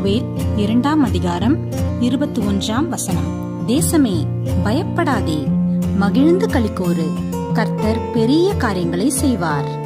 யோவேல் 2ஆம் அதிகாரம் 21ஆம் வசனம். தேசமே பயப்படாதே, மகிழ்ந்து களிக்கோரு, கர்த்தர் பெரிய காரியங்களை செய்வார்.